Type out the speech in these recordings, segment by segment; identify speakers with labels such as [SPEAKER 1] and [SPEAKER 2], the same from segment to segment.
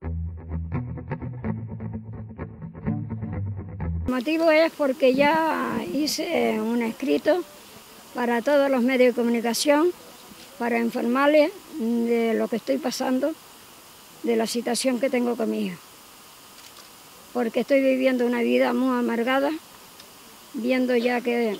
[SPEAKER 1] El motivo es porque ya hice un escrito para todos los medios de comunicación para informarles de lo que estoy pasando, de la situación que tengo con mi hijo. Porque estoy viviendo una vida muy amargada, viendo ya que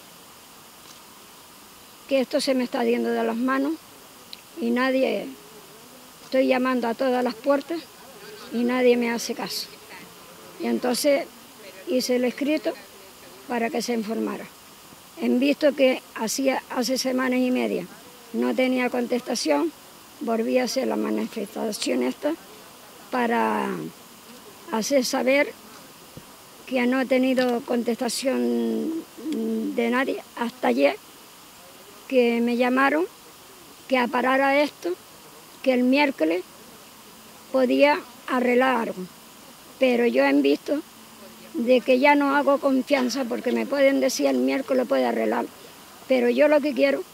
[SPEAKER 1] esto se me está yendo de las manos y nadie, estoy llamando a todas las puertas y nadie me hace caso. Y entonces hice el escrito para que se informara. En visto que hace semanas y media no tenía contestación, volví a hacer la manifestación esta para hacer saber que no he tenido contestación de nadie hasta ayer, que me llamaron que aparara esto, que el miércoles podía arreglar algo. Pero yo he visto de que ya no hago confianza porque me pueden decir el miércoles puede arreglar. Pero yo lo que quiero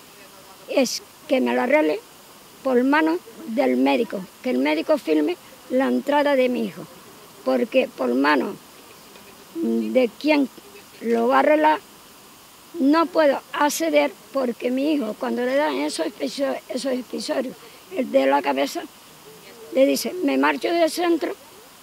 [SPEAKER 1] es que me lo arregle por mano del médico, que el médico firme la entrada de mi hijo. Porque por mano de quien lo va a arreglar no puedo acceder porque mi hijo cuando le dan esos episodios de la cabeza le dice me marcho del centro,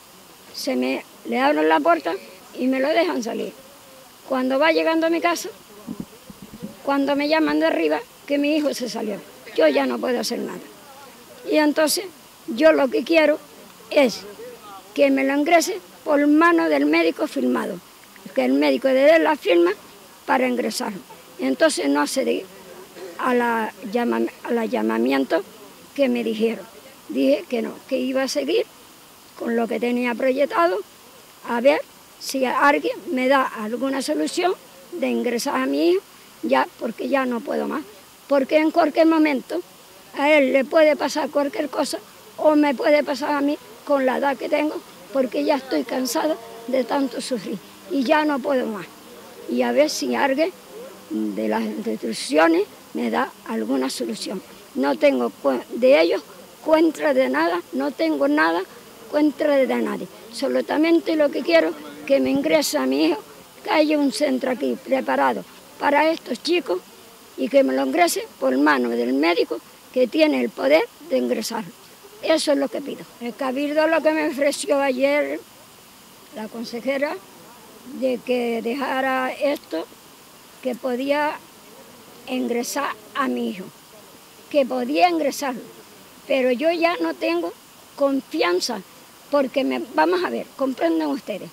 [SPEAKER 1] le abren la puerta y me lo dejan salir. Cuando va llegando a mi casa, cuando me llaman de arriba que mi hijo se salió, yo ya no puedo hacer nada. Y entonces yo lo que quiero es que me lo ingrese por mano del médico firmado, que el médico le dé la firma para ingresarlo. Entonces no accedí a la llamamiento que me dijeron. Dije que no, que iba a seguir con lo que tenía proyectado, a ver si alguien me da alguna solución de ingresar a mi hijo, ya, porque ya no puedo más. Porque en cualquier momento a él le puede pasar cualquier cosa o me puede pasar a mí con la edad que tengo, porque ya estoy cansada de tanto sufrir y ya no puedo más. Y a ver si alguien de las instituciones me da alguna solución. No tengo de ellos contra de nada, no tengo nada contra de nadie. Solamente lo que quiero que me ingrese a mi hijo, que haya un centro aquí preparado para estos chicos y que me lo ingrese por mano del médico que tiene el poder de ingresarlo. Eso es lo que pido. El cabildo lo que me ofreció ayer la consejera de que dejara esto, que podía ingresar a mi hijo, que podía ingresarlo, pero yo ya no tengo confianza, porque vamos a ver, comprendan ustedes,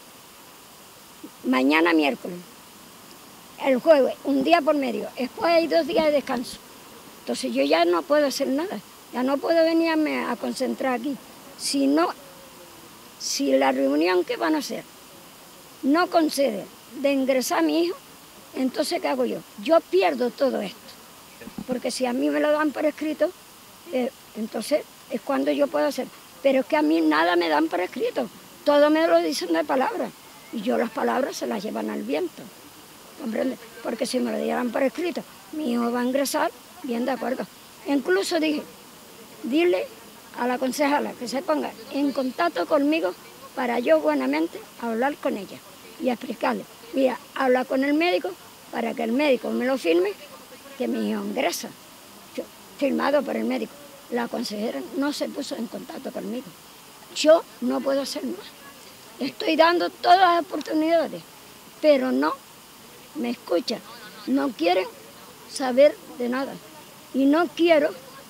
[SPEAKER 1] mañana miércoles, el jueves, un día por medio, después hay 2 días de descanso, entonces yo ya no puedo hacer nada, ya no puedo venirme a concentrar aquí, si la reunión que van a hacer no concede de ingresar a mi hijo, entonces ¿qué hago yo? Yo pierdo todo esto, porque si a mí me lo dan por escrito, entonces es cuando yo puedo hacer. Pero es que a mí nada me dan por escrito, todo me lo dicen de palabras, y yo las palabras se las llevan al viento, ¿comprende? Porque si me lo dieran por escrito, mi hijo va a ingresar, bien de acuerdo. Incluso dile a la concejala que se ponga en contacto conmigo para yo buenamente hablar con ella y explicarle, mira, habla con el médico para que el médico me lo firme, que mi hijo ingresa, firmado por el médico. La consejera no se puso en contacto conmigo. Yo no puedo hacer más. Estoy dando todas las oportunidades, pero no me escuchan, no quieren saber de nada. Y no quiero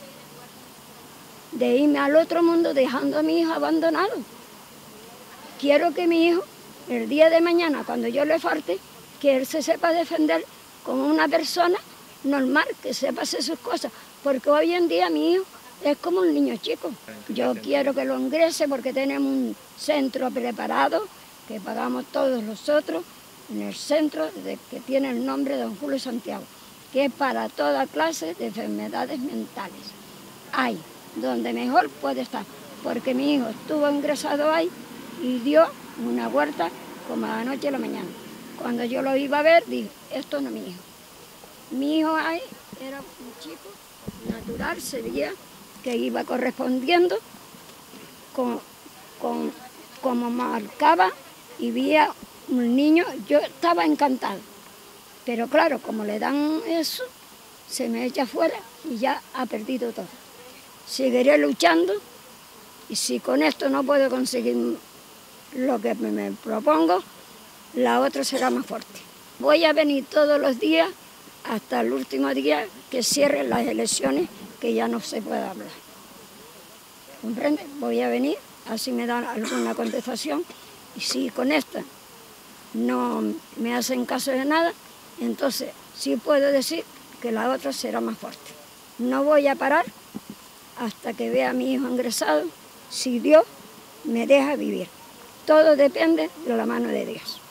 [SPEAKER 1] de irme al otro mundo dejando a mi hijo abandonado. Quiero que mi hijo, el día de mañana, cuando yo le falte, que él se sepa defender como una persona normal, que sepa hacer sus cosas, porque hoy en día mi hijo es como un niño chico. Yo quiero que lo ingrese porque tenemos un centro preparado, que pagamos todos nosotros, en el centro que tiene el nombre de Don Julio Santiago, que es para toda clase de enfermedades mentales. Ahí, donde mejor puede estar, porque mi hijo estuvo ingresado ahí y dio una vuelta como a la noche y a la mañana. Cuando yo lo iba a ver, dije, esto no es mi hijo. Mi hijo ahí era un chico natural, se veía que iba correspondiendo con como marcaba y veía un niño, yo estaba encantada. Pero claro, como le dan eso, se me echa afuera y ya ha perdido todo. Seguiré luchando y si con esto no puedo conseguir lo que me propongo, la otra será más fuerte. Voy a venir todos los días hasta el último día que cierren las elecciones, que ya no se puede hablar. ¿Comprende? Voy a venir, así me dan alguna contestación, y si con esta no me hacen caso de nada, entonces sí puedo decir que la otra será más fuerte. No voy a parar hasta que vea a mi hijo ingresado, si Dios me deja vivir. Todo depende de la mano de Dios.